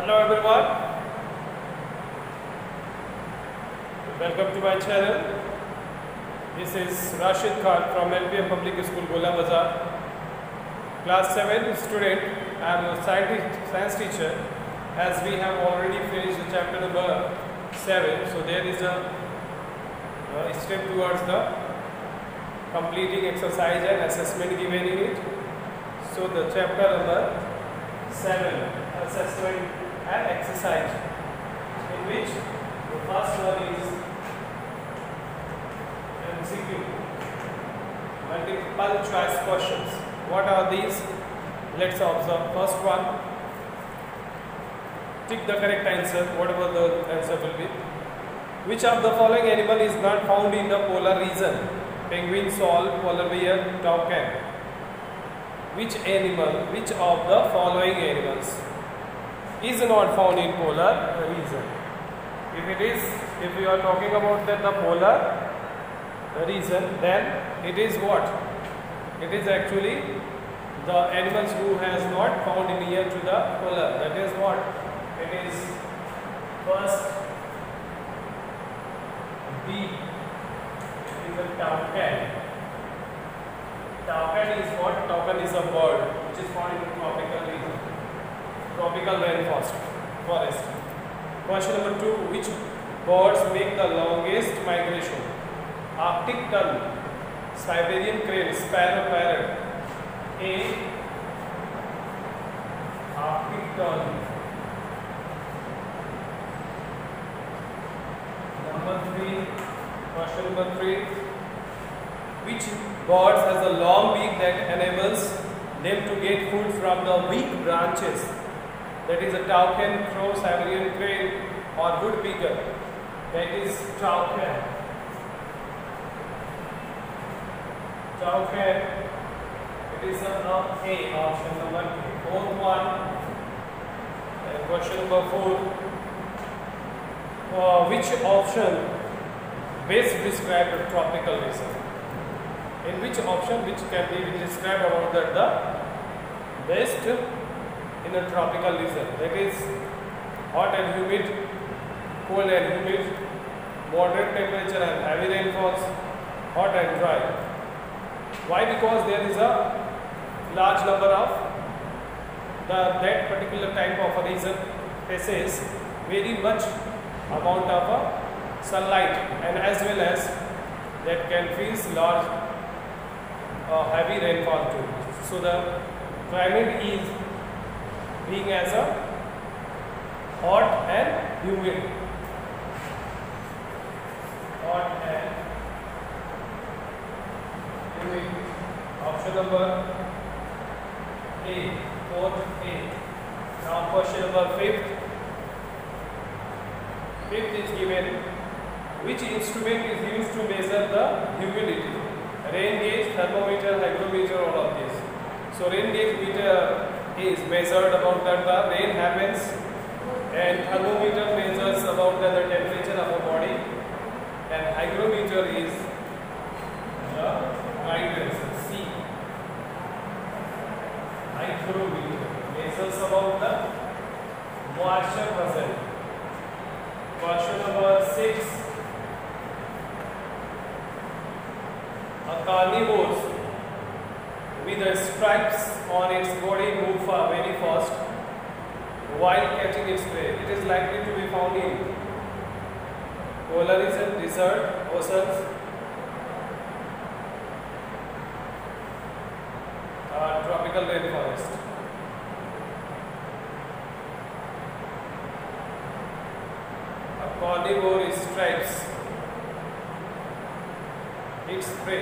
Hello everyone, welcome to my channel. This is Rashid Khan from LPM Public School, Gola Bazaar. Class 7 student. I am a science teacher. As we have already finished the chapter number 7, so there is a step towards the completing exercise and assessment given in it. So the chapter number 7, assessment and exercise, in which the first one is MCQ, multiple choice questions. What are these? Let's observe. First one, tick the correct answer, whatever the answer will be. Which of the following animal is not found in the polar region? Penguin, sole, polar bear, toucan. Which of the following animals is not found in polar region? If we are talking about the polar region, then it is what? It is actually the animals who has not found near to the polar. That is what? It is first B. It is a toucan. Toucan is what? Toucan is a bird which is found in the tropical region, tropical rainforest. Question number 2. Which birds make the longest migration? Arctic tern, Siberian crane, sparrow, parrot. A. Arctic tern. Question number 3. Which birds has a long beak that enables them to get food from the weak branches? That is a toucan, crow, Siberian crane, or woodpecker. That is toucan. Toucan. It is a option number 2. Fourth one. And question number 4. Which option best describe the tropical region? In which option which can be described about the best in a tropical region? That is hot and humid, cold and humid, moderate temperature and heavy rainfalls, hot and dry. Why? Because there is a large number of that particular type of a region faces very much amount of sunlight, and as well as that can face large heavy rainfall too. So the climate is being as a hot and humid. Hot and humid. Option number A. Fourth A. Now question number 5th. Fifth is given. Which instrument is used to measure the humidity? Rain gauge, thermometer, hygrometer, all of these. So rain gauge meter is measured about that the rain happens, and thermometer measures about the temperature of a body, and hygrometer is the guidance. C. Hygrometer measures about the moisture present. Question number 6. A carnivore with the stripes on its body move very fast while catching its prey. It is likely to be found in polar region, desert, oceans, tropical rainforest. A carnivore is stripes its prey.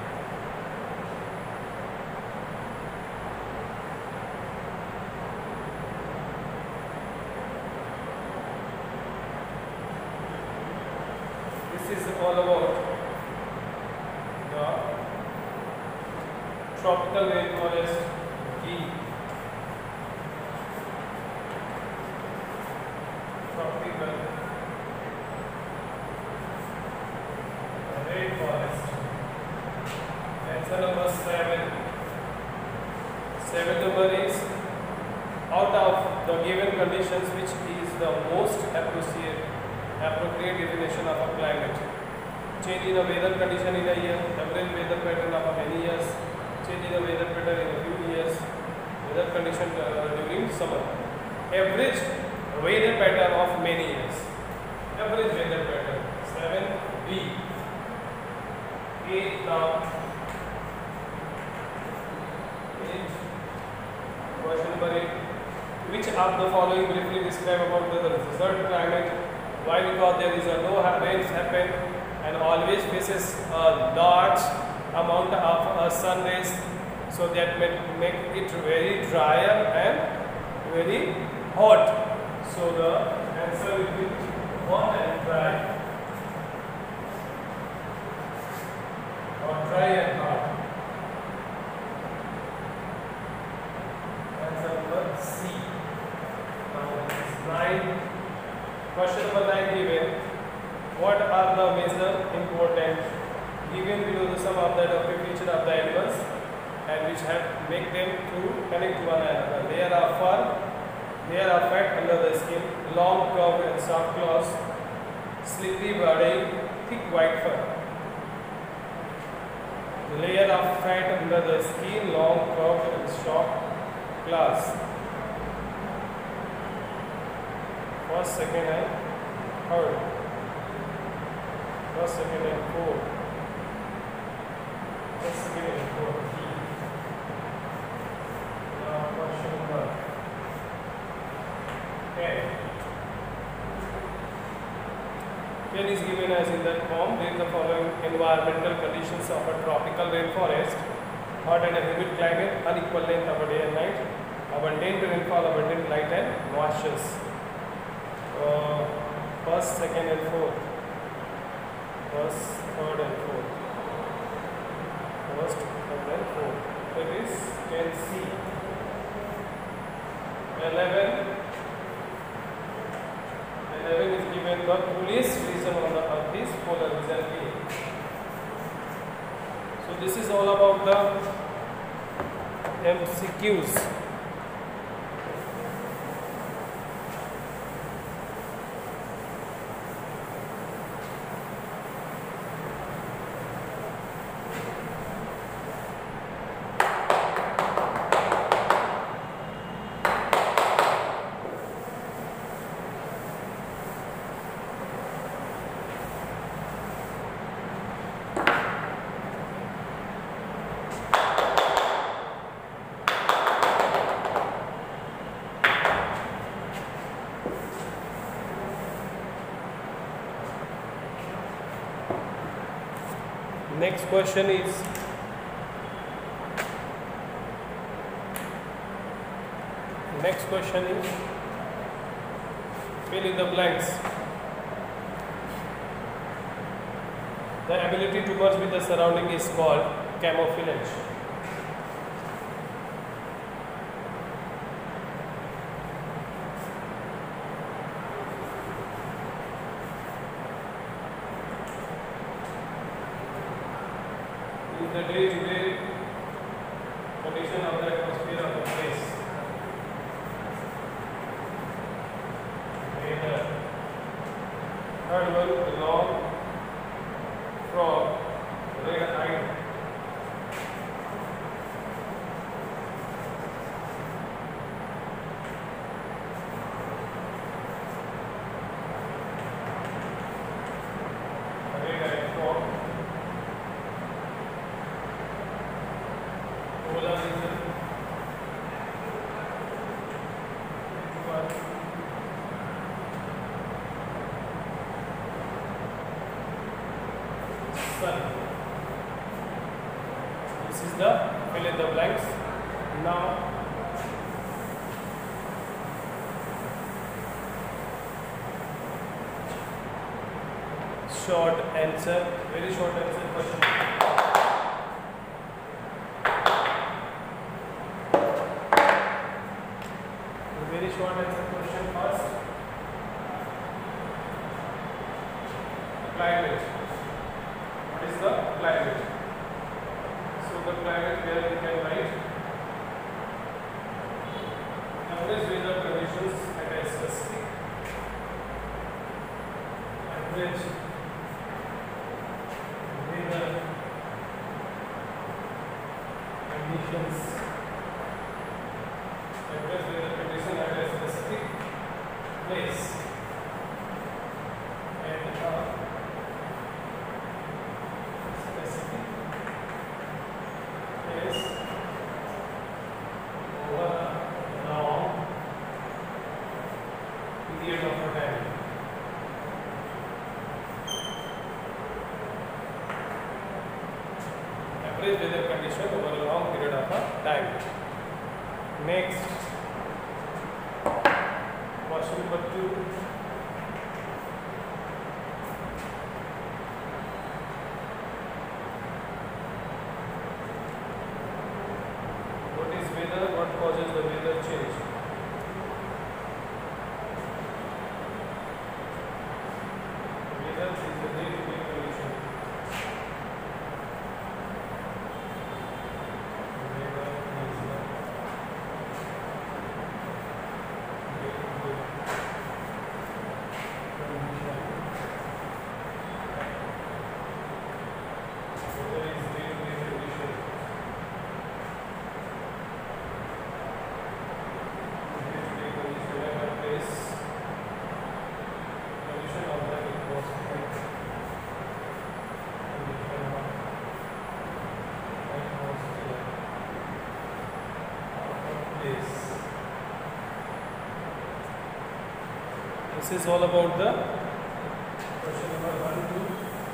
This is all about the tropical rainforest. Tropical rainforest. Answer number 7. Seventh number is, out of the given conditions, which the most appropriate definition of a climate. Change in a weather condition in a year, average weather pattern of many years, change in a weather pattern in a few years, weather condition during summer. Average weather pattern of many years. Average weather pattern. 7B. 8 now. 8. Question number 8. Which of the following briefly describe about the desert climate? Why? Because there is a no rains happen and always faces a large amount of sun rays, so that make it very drier and very hot. So the answer will be hot and dry, or dry and hot. Answer number C. Now it's 9. Question number 9 given. What are the major important given below the sum of the adaptive feature of the animals and which have make them to connect to one another? Layer of fur, layer of fat under the skin, long curved and soft claws, slippery body, thick white fur. The layer of fat under the skin, long curved and soft claws. First, second and third. First, second and fourth. First, second and fourth. Now question number 10. 10 is given as in that form. There is the following environmental conditions of a tropical rainforest: hot and humid climate, unequal length of a day and night, abundant rainfall, abundant light and moisture. First, second and fourth. First, third and fourth. First, third and fourth. That is 10C. 11. 11 is given the coolest region on the earth is polar region A. So this is all about the MCQs. Next question is fill in the blanks. The ability to merge with the surrounding is called camouflage. The day-to-day condition of the atmosphere of the place. Weather. Third one, long frog, red-eyed. Red-eyed frog. Polar region. Sun. This is the fill in the blanks. Now short answer, very short answer question. Very short answer question first. Climate. What is the climate? So the climate here we can write average weather conditions at a specific average weather conditions, average weather condition at a specific place and a specific place over a long period of time. Average weather condition over a long period of time. Next, question number 2. What is weather? What causes the weather change? Weather is the day-to-day condition. Weather is the day-to-day condition. Weather is day-to-day condition. Day-to-day condition at a place. Condition of the atmosphere. Condition of atmosphere. Place. This is all about the question number 1, 2.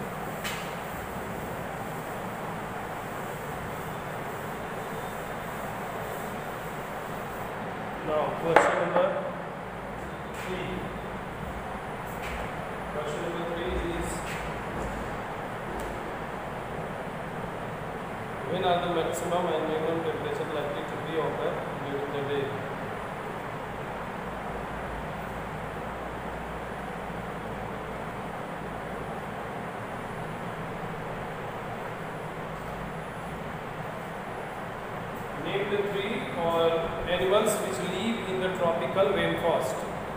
Now, question number 3. Question number 3 is, when are the maximum and minimum temperature likely to be occur during the day? Name the 3 or animals which live in the tropical rainforest.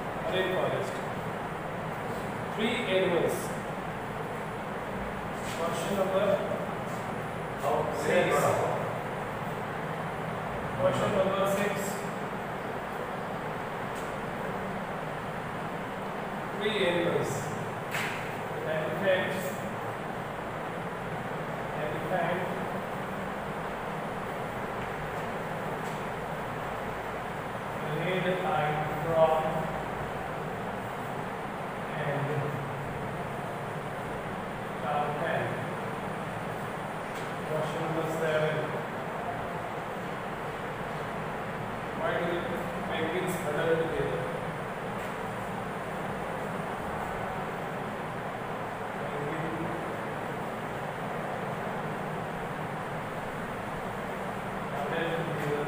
3 animals. Question number 6. Question number 6. 3 animals. Elephant, red-eyed frog, and toucan. Question number 7. Why do the penguins huddle together? Penguin huddle together.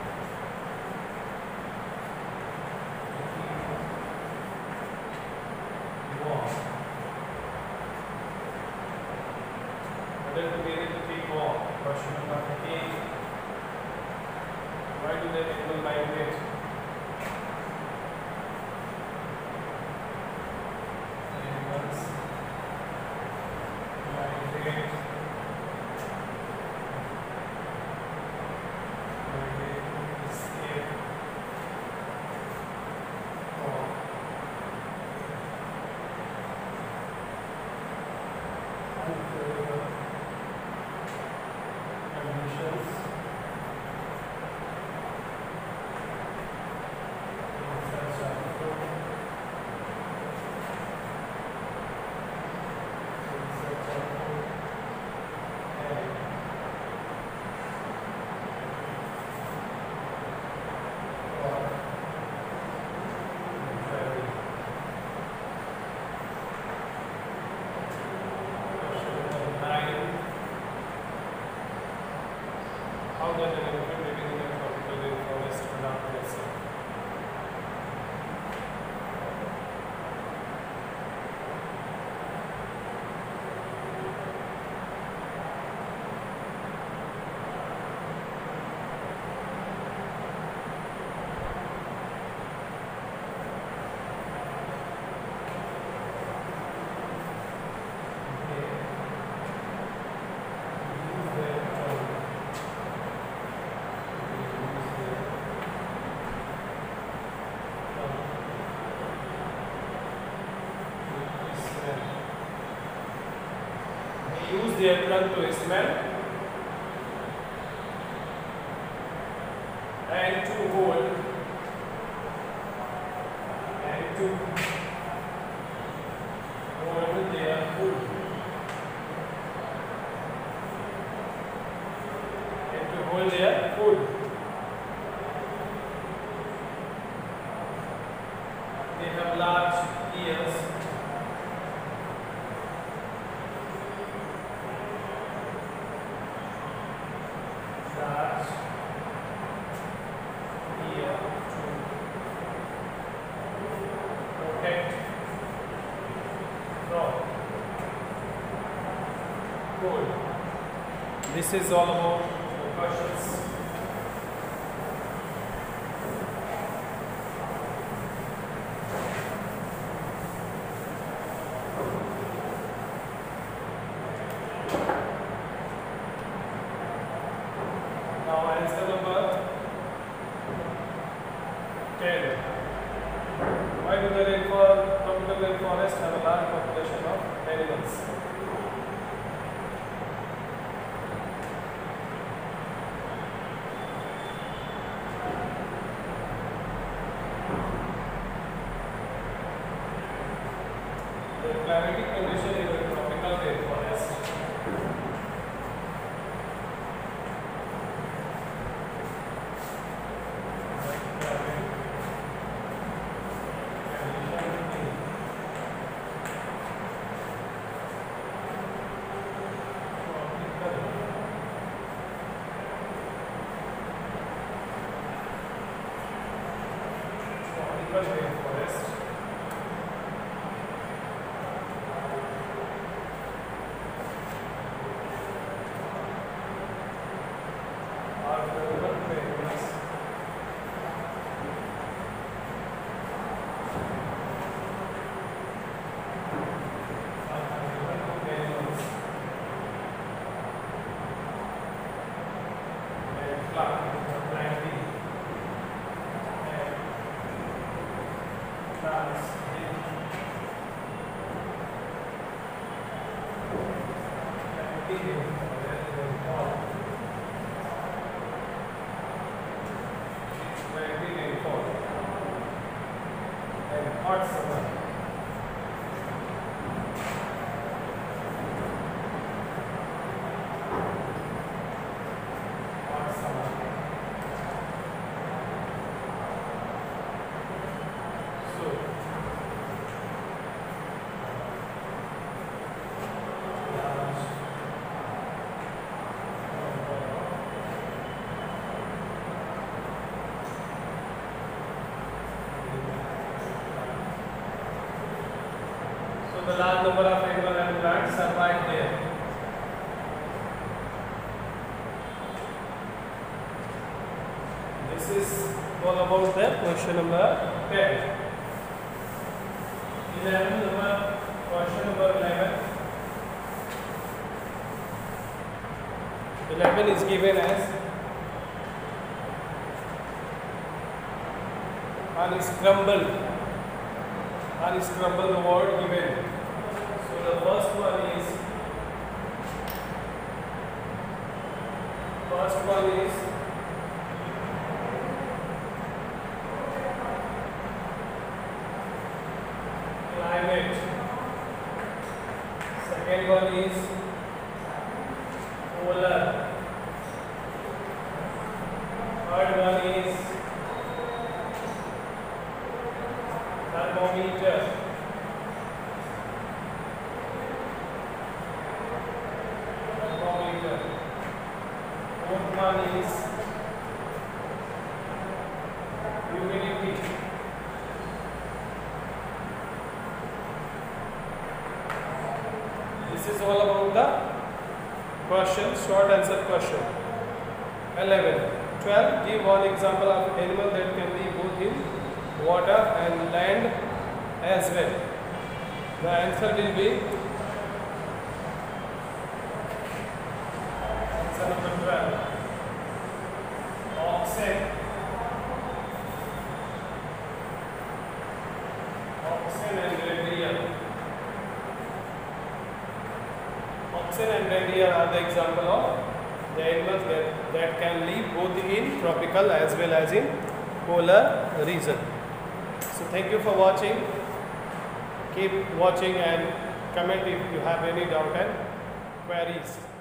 Huddle together to keep warm. Question number 8. Why do the animal migrate? Animals migrate to escape from unfavorable conditions use their tongue to smell and to hold and to hold their food and to hold their food. They have large ears. Large ear to protect from cold. This is all about the questions. Now answer number 10. Why do the tropical rainforest have a large population of animals? The climatic condition in the tropical rainforest rainforest are urban famous animals and planting and plants rainfall and hot summer. Hot summer. So the large number of animals and plants survive there. This is all about the question number 10. 11 question number 11. 11 is given as unscramble the word given. So the first one is climate. Second one is polar. Third one is thermometer. Fourth one is humidity. This is all about the question, short answer question. 11. 12. Give one example of animal that can live both in water and land as well. The answer will be answer number 12. Oxen. Oxen and reindeer. oxen and reindeer are the example of the animals that can live both in tropical as well as in polar region. So thank you for watching. Keep watching and comment if you have any doubt and queries.